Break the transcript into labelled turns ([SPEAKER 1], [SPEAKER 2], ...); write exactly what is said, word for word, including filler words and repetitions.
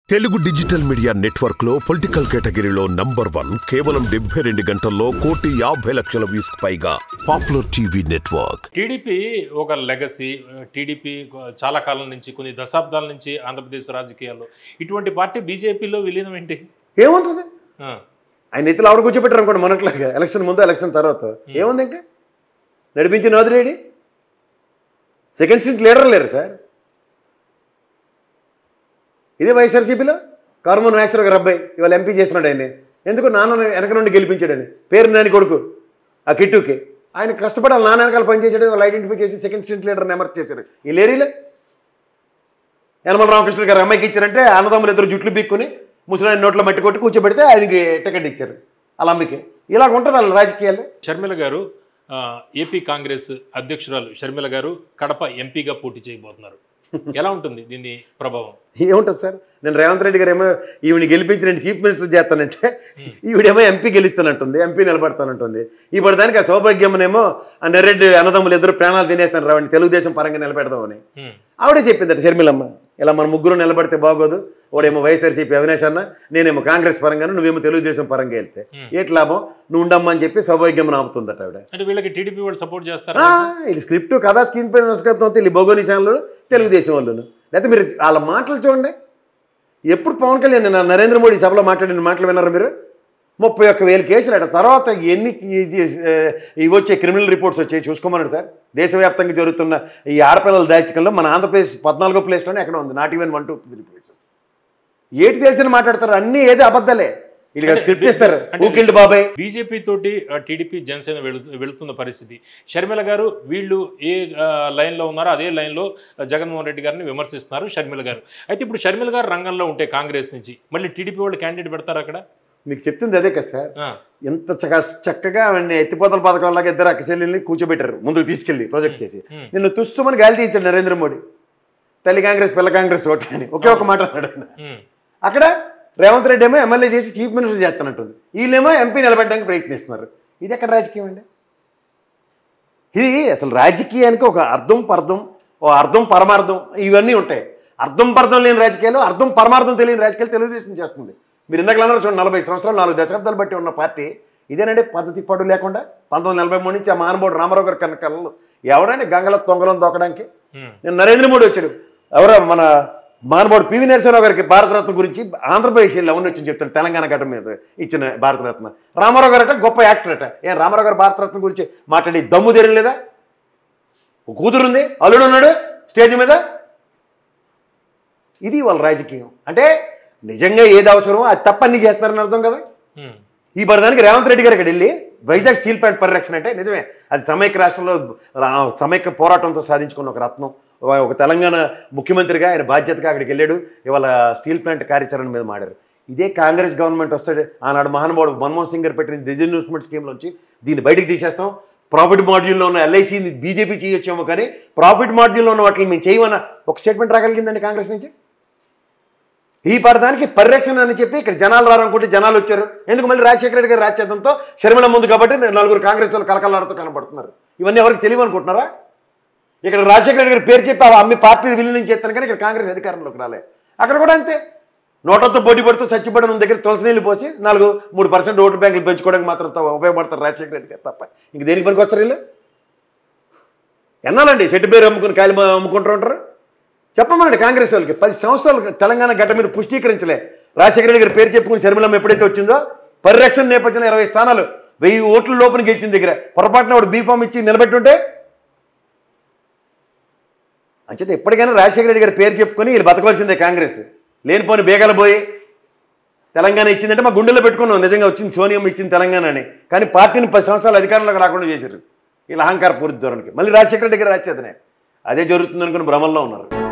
[SPEAKER 1] Telugu digital media network లో political కేటగిరీలో number one కేవలం డెబ్బై రెండు గంటల్లో కోటి యాభై లక్షల వ్యూస్ పైగా పాపులర్ టీవీ నెట్వర్క్.
[SPEAKER 2] టీడీపీ ఒక లెగసీ. టీడీపీ చాలా కాలం నుంచి కొన్ని దశాబ్దాల నుంచి ఆంధ్రప్రదేశ్ రాజకీయాల్లో ఇటువంటి పార్టీ బీజేపీలో విలీనం ఏంటి?
[SPEAKER 3] ఏముంటుంది? ఆయన ఎత్తులు ఆవిడ కూర్చోబెట్టారు అనుకోండి మనట్లాగా. ఎలక్షన్ ముందు ఎలక్షన్ తర్వాత ఏముంది? ఇంకా నడిపించి నాదులేడి సెకండ్ సీట్ లీడర్ లేరు సార్. ఇదే వైఎస్ఆర్సీపీలో కారుమూరి నాగేశ్వరరావు గారు అబ్బాయి ఇవాళ ఎంపీ చేస్తున్నాడు. ఆయన ఎందుకు నాన్న వెనక నుండి గెలిపించాడని పేరు నాని కొడుకు ఆ కిట్టుకి ఆయన కష్టపడాలి. నాన్న వెనకాల పనిచేసాడు. వాళ్ళు ఐడెంటిఫై చేసి సెకండ్ స్టేట్ లీడర్ని ఎమర్జ్ చేశారు. ఈ లేరీలే యనమల రామకృష్ణ గారు అమ్మాయికి ఇచ్చారంటే అన్నదమ్ములు ఇద్దరు జుట్లు బీక్కుని ముసలాయన నోట్లో మట్టి కొట్టి కూర్చోబెడితే ఆయనకి టికెట్ ఇచ్చారు. అలా అమ్మకి ఇలాగ ఉంటుంది వాళ్ళ రాజకీయాలు.
[SPEAKER 2] షర్మిల గారు ఏపీ కాంగ్రెస్ అధ్యక్షురాలు షర్మిల గారు కడప ఎంపీగా పోటీ చేయబోతున్నారు. ఎలా ఉంటుంది దీని ప్రభావం?
[SPEAKER 3] ఏముంటుంది సార్? నేను రేవంత్ రెడ్డి గారు ఏమో ఈవిని గెలిపించి నేను చీఫ్ మినిస్టర్ చేస్తానంటే ఈవిడేమో ఎంపీ గెలుస్తానంటుంది, ఎంపీ నిలబడతానంటుంది. ఇప్పుడు దానికి ఆ సౌభాగ్యమనేమో ఆ నెరెడ్డి అన్నదమ్ములు ఇద్దరు ప్రాణాలు తినేస్తాను రావండి తెలుగుదేశం పరంగా నిలబెడదామని ఆవిడే చెప్పిందట షర్మిలమ్మ. ఇలా మన ముగ్గురు నిలబడితే బాగోదు. వాడేమో వైఎస్ఆర్సీపీ అవినాష్ అన్న, నేనేమో కాంగ్రెస్ పరంగాను, నువ్వేమో తెలుగుదేశం పరంగా వెళ్తే ఏటి లాభం, నువ్వు ఉండమ్మా అని చెప్పి సౌభాగ్యం ఆపుతుందట ఆవిడ.
[SPEAKER 2] అంటే వీళ్ళకి టీడీపీ వాళ్ళు సపోర్ట్ చేస్తారా?
[SPEAKER 3] ఇది స్క్రిప్ట్ కథా స్క్రీన్ పై నమస్కారం వీళ్ళు బొగోనిశాన్లు తెలుగుదేశం వాళ్ళను. లేకపోతే మీరు వాళ్ళ మాటలు చూడండి. ఎప్పుడు పవన్ కళ్యాణ్ నిన్న నరేంద్ర మోడీ సభలో మాట్లాడిన మాటలు విన్నారు మీరు? ముప్పై ఒక్క వేల కేసులు అట. తర్వాత ఎన్ని ఇవి వచ్చే క్రిమినల్ రిపోర్ట్స్ వచ్చాయి చూసుకోమన్నాడు సార్. దేశవ్యాప్తంగా జరుగుతున్న ఈ ఆడపిల్లల దాచికంలో మన ఆంధ్రప్రదేశ్ పద్నాలుగో ప్లేస్లోనే ఎక్కడ ఉంది, not even one two three places. ఏటి తెలిసిన మాట్లాడతారు, అన్నీ ఏదో అబద్ధాలే. వీళ్ళకి స్క్రిప్ట్ ఇస్తారు. ఊకిల్డ్ బాబాయ్.
[SPEAKER 2] బీజేపీ తోటి టీడీపీ జనసేన వెళుతున్న పరిస్థితి. షర్మిల గారు వీళ్ళు ఏ లైన్లో ఉన్నారో అదే లైన్లో జగన్మోహన్ రెడ్డి గారిని విమర్శిస్తున్నారు షర్మిల గారు. అయితే ఇప్పుడు షర్మిల గారు రంగంలో ఉంటే కాంగ్రెస్ నుంచి మళ్ళీ టీడీపీ వాళ్ళు క్యాండిడేట్ పెడతారు అక్కడ?
[SPEAKER 3] మీకు చెప్తుంది అదే కదా సార్. ఎంత చక్కగా ఎత్తిపోతల పథకం లాగా ఇద్దరు అక్కచెల్లిని కూర్చోబెట్టారు ముందుకు తీసుకెళ్ళి ప్రాజెక్ట్ చేసి. నిన్ను తుస్సుమని గాలి తీయించాడు నరేంద్ర మోడీ. తల్లి కాంగ్రెస్ పిల్ల కాంగ్రెస్ ఓటు అని ఒకే ఒక మాట అన్నాడు. అక్కడ రేవంత్ రెడ్డి ఏమో ఎమ్మెల్యే చేసి చీఫ్ మినిస్టర్ చేస్తానంటుంది. వీళ్ళేమో ఎంపీ నిలబెట్టడానికి ప్రయత్నిస్తున్నారు. ఇది ఎక్కడ రాజకీయం అండి? ఇది అసలు రాజకీయానికి ఒక అర్థం పర్థం, ఓ అర్థం పరమార్థం ఇవన్నీ ఉంటాయి. అర్థం పర్థం లేని రాజకీయాలు, అర్థం పరమార్థం తెలియని రాజకీయాలు తెలుగుదేశం చేస్తుంది. మీరు ఇందాక అన్నారు చూడండి, నలభై సంవత్సరాలు నాలుగు దశాబ్దాలు బట్టి ఉన్న పార్టీ ఇదేనండి. పద్ధతి పడు లేకుండా పంతొమ్మిది నలభై మూడు నుంచి ఆ మహానుభావుడు రామారావు గారు కన్న కళ్ళు ఎవరండి గంగల తొంగలం దొక్కడానికి. నేను నరేంద్ర మోడీ వచ్చాడు, ఎవరో మన మహానుభావుడు పివి నరసింహరావు గారికి భారతరత్న గురించి ఆంధ్రప్రదేశ్ ఎవరిని వచ్చి చెప్తాడు, తెలంగాణ ఘటన మీద ఇచ్చిన భారతరత్న. రామారావు గారు అట గొప్ప యాక్టర్ అట. ఏం రామారావు గారు భారతరత్న గురించి మాట్లాడి దమ్ము తెరలేదా? కూతురుంది, అల్లుడు ఉన్నాడు స్టేజ్ మీద. ఇది వాళ్ళ రాజకీయం. అంటే నిజంగా ఏది అవసరమో అది తప్పన్నీ చేస్తున్నారని అర్థం కదా. ఈ పరదానికి రేవంత్ రెడ్డి గారు ఇక్కడ వెళ్ళి వైజాగ్ స్టీల్ ప్లాంట్ పరిరక్షణ అంటే నిజమే, అది సమైక్య రాష్ట్రంలో సమైక్య పోరాటంతో సాధించుకున్న ఒక రత్నం. ఒక తెలంగాణ ముఖ్యమంత్రిగా ఆయన బాధ్యతగా అక్కడికి వెళ్ళాడు. ఇవాళ స్టీల్ ప్లాంట్ కార్యాచరణ మీద మాడారు. ఇదే కాంగ్రెస్ గవర్నమెంట్ వస్తాడు, ఆనాడు మహానుభావుడు మన్మోహన్ సింగ్ గారు పెట్టిన డిజిన్వెస్ట్మెంట్ స్కీమ్లోంచి దీన్ని బయటికి తీసేస్తాం. ప్రాఫిట్ మాడ్యూల్లో ఉన్న ఎల్ఐసిని బీజేపీ చేయొచ్చామో కానీ ప్రాఫిట్ మాడ్యూల్లో ఉన్న వాటిని మేము చేయమన్న ఒక స్టేట్మెంట్ రాగలిగిందండి కాంగ్రెస్ నుంచి. ఈ పరదానికి పరిరక్షణ అని చెప్పి ఇక్కడ జనాలు రారనుకుంటే జనాలు వచ్చారు. ఎందుకు? మళ్ళీ రాజశేఖర రెడ్డి గారి రాజ్యాంగంతో షర్మిల ముందు కాబట్టి నలుగురు కాంగ్రెస్ వాళ్ళు కలకలాడుతూ కనబడుతున్నారు. ఇవన్నీ ఎవరికి తెలియదు అనుకుంటున్నారా? ఇక్కడ రాజశేఖర రెడ్డి గారి పేరు చెప్పి అమ్మి పార్టీని విలీనం చేస్తాను కానీ ఇక్కడ కాంగ్రెస్ అధికారంలోకి రాలే. అక్కడ కూడా అంతే, నోటంతో పోటీ పడుతూ చచ్చిపడి ఉన్న దగ్గర తులసి నీళ్ళు పోసి నాలుగు మూడు పర్సెంట్ ఓటు బ్యాంకులు పెంచుకోవడానికి మాత్రం ఉపయోగపడతారు రాజశేఖర రెడ్డి గారు తప్ప ఇంక దేనికి పనికి వస్తారు వీళ్ళు? ఎన్నాలండి సెట్టు పేరు అమ్ముకుని కాయలు అమ్ముకుంటూ ఉంటారు? చెప్పమండి కాంగ్రెస్ వాళ్ళకి పది సంవత్సరాలు తెలంగాణ గడ్డ మీరు పుష్టీకరించలే. రాజశేఖర రెడ్డి గారి పేరు చెప్పుకుని షర్మిలమ్మ ఎప్పుడైతే వచ్చిందో పరిరక్షణ నేపథ్యంలో ఇరవై స్థానాలు వెయ్యి ఓట్ల లోపల గెలిచిన దగ్గర పొరపాటున వాడు బీఫామ్ ఇచ్చి నిలబెట్టుంటే అంచేత ఎప్పటికైనా రాజశేఖర రెడ్డి గారి పేరు చెప్పుకొని వీళ్ళు బతకవలసిందే. కాంగ్రెస్ లేనిపోని బేగాలు పోయి తెలంగాణ ఇచ్చిందంటే మా గుండెల్లో పెట్టుకున్నాం, నిజంగా వచ్చింది సోనియమ్మ ఇచ్చింది తెలంగాణ అని. కానీ పార్టీని పది సంవత్సరాలు అధికారంలోకి రాకుండా చేశారు వీళ్ళు అహంకార పూర్తి ధోరణికి. మళ్ళీ రాజశేఖర రెడ్డి గారు రాచేతనే అదే జరుగుతుంది అనుకుని భ్రమంలో ఉన్నారు.